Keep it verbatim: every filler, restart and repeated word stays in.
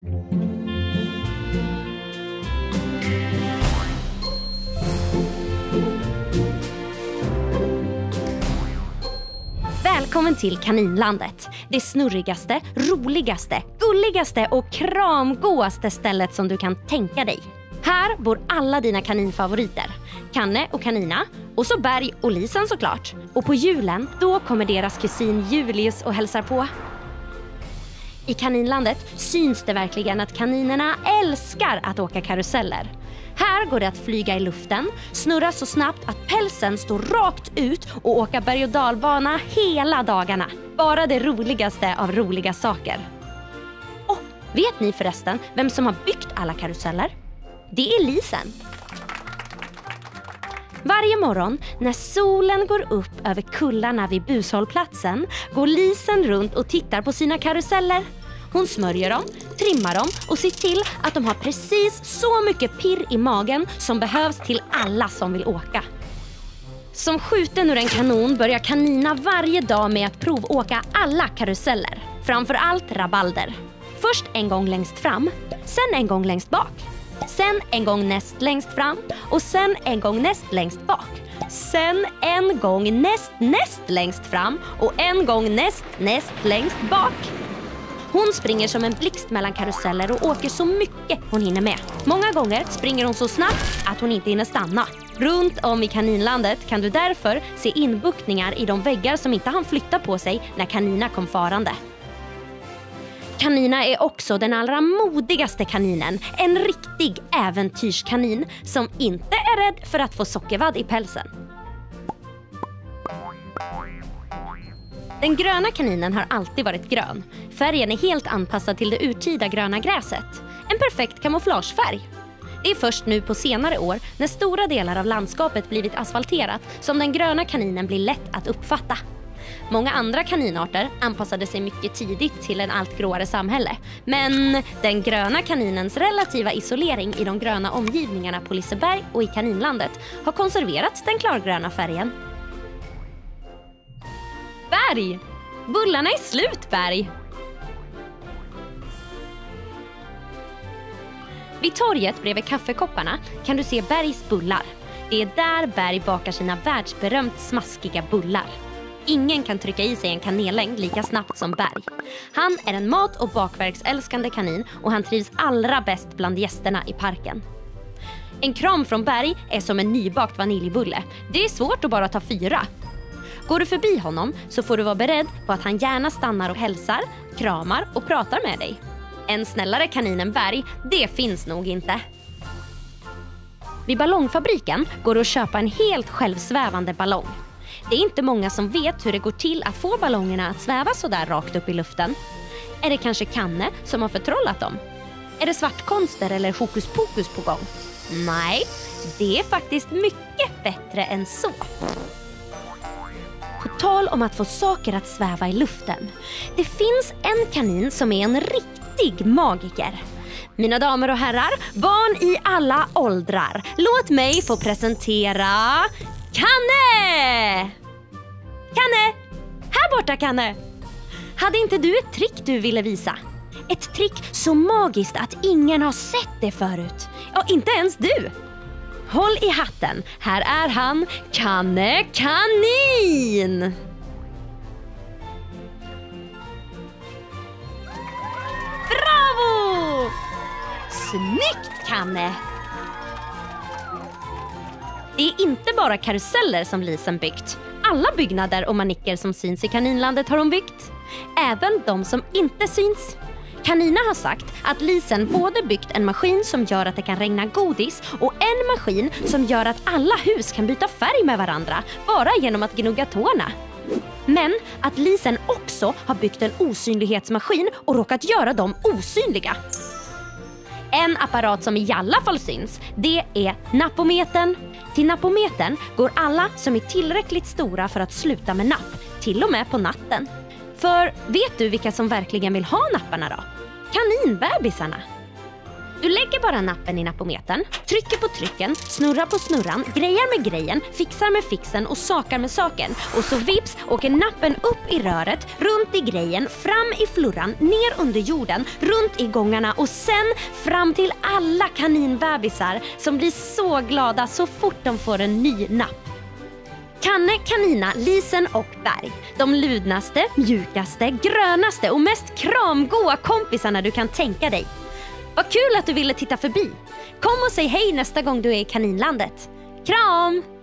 Välkommen till Kaninlandet. Det snurrigaste, roligaste, gulligaste och kramgåaste stället som du kan tänka dig. Här bor alla dina kaninfavoriter. Kanne och Kanina. Och så Berg och Lisen såklart. Och på julen, då kommer deras kusin Julius och hälsar på. I Kaninlandet syns det verkligen att kaninerna älskar att åka karuseller. Här går det att flyga i luften, snurra så snabbt att pälsen står rakt ut och åka berg- och dalbana hela dagarna. Bara det roligaste av roliga saker. Och vet ni förresten vem som har byggt alla karuseller? Det är Lisen. Varje morgon när solen går upp över kullarna vid bushållplatsen går Lisen runt och tittar på sina karuseller. Hon smörjer dem, trimmar dem och ser till att de har precis så mycket pirr i magen som behövs till alla som vill åka. Som skjuten ur en kanon börjar Kanina varje dag med att provåka alla karuseller. Framförallt rabalder. Först en gång längst fram, sen en gång längst bak. Sen en gång näst längst fram och sen en gång näst längst bak. Sen en gång näst näst längst fram och en gång näst näst längst bak. Hon springer som en blixt mellan karuseller och åker så mycket hon hinner med. Många gånger springer hon så snabbt att hon inte hinner stanna. Runt om i Kaninlandet kan du därför se inbuktningar i de väggar som inte hann flytta på sig när Kanina kom farande. Kanina är också den allra modigaste kaninen. En riktig äventyrskanin som inte är rädd för att få sockervadd i pälsen. Den gröna kaninen har alltid varit grön. Färgen är helt anpassad till det urtida gröna gräset. En perfekt kamouflagefärg. Det är först nu på senare år, när stora delar av landskapet blivit asfalterat, som den gröna kaninen blir lätt att uppfatta. Många andra kaninarter anpassade sig mycket tidigt till en allt gråare samhälle. Men den gröna kaninens relativa isolering i de gröna omgivningarna på Liseberg och i Kaninlandet har konserverat den klargröna färgen. Berg! Bullarna är slut, Berg! Vid torget bredvid kaffekopparna kan du se Bergs bullar. Det är där Berg bakar sina världsberömt smaskiga bullar. Ingen kan trycka i sig en kanellängd lika snabbt som Berg. Han är en mat- och bakverksälskande kanin och han trivs allra bäst bland gästerna i parken. En kram från Berg är som en nybakt vaniljbulle. Det är svårt att bara ta fyra. Går du förbi honom så får du vara beredd på att han gärna stannar och hälsar, kramar och pratar med dig. En snällare kanin än Berg, det finns nog inte. Vid ballongfabriken går det att köpa en helt självsvävande ballong. Det är inte många som vet hur det går till att få ballongerna att sväva så där rakt upp i luften. Är det kanske Kanne som har förtrollat dem? Är det svartkonster eller hokus pokus på gång? Nej, det är faktiskt mycket bättre än så. På tal om att få saker att sväva i luften. Det finns en kanin som är en riktig magiker. Mina damer och herrar, barn i alla åldrar, låt mig få presentera Kanne! Kanne! Här borta, Kanne! Hade inte du ett trick du ville visa? Ett trick så magiskt att ingen har sett det förut. Ja, inte ens du. Håll i hatten, här är han, Kanne Kanin! Bravo! Snyggt, Kanne! Det är inte bara karuseller som Lisen byggt. Alla byggnader och manicker som syns i Kaninlandet har hon byggt. Även de som inte syns. Kanina har sagt att Lisen både byggt en maskin som gör att det kan regna godis och en maskin som gör att alla hus kan byta färg med varandra bara genom att gnugga tårna. Men att Lisen också har byggt en osynlighetsmaskin och råkat göra dem osynliga. En apparat som i alla fall syns, det är napometern. Till napometern går alla som är tillräckligt stora för att sluta med napp, till och med på natten. För vet du vilka som verkligen vill ha napparna då? Kaninbebisarna. Du lägger bara nappen i napometern, trycker på trycken, snurrar på snurran, grejar med grejen, fixar med fixen och sakar med saken. Och så vips åker nappen upp i röret, runt i grejen, fram i flurran, ner under jorden, runt i gångarna och sen fram till alla kaninbebisar som blir så glada så fort de får en ny napp. Kanne, kanina, lisen och Berg. De ludnaste, mjukaste, grönaste och mest kramgoa kompisarna du kan tänka dig. Vad kul att du ville titta förbi. Kom och säg hej nästa gång du är i Kaninlandet. Kram!